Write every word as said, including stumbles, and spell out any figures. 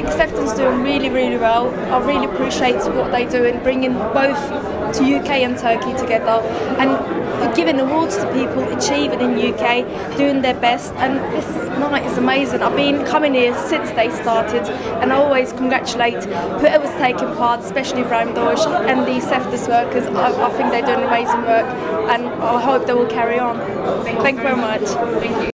think Sefton's doing really, really well. I really appreciate what they do in bringing both to U K and Turkey together and giving awards to people achieving in U K, doing their best. And this night is amazing. I've been coming here since they started, and I always congratulate whoever's taking part, especially Ibrahim Dorsch and the Seftos workers. I, I think they're doing amazing work, and I hope they will carry on. Thank you very much. Thank you.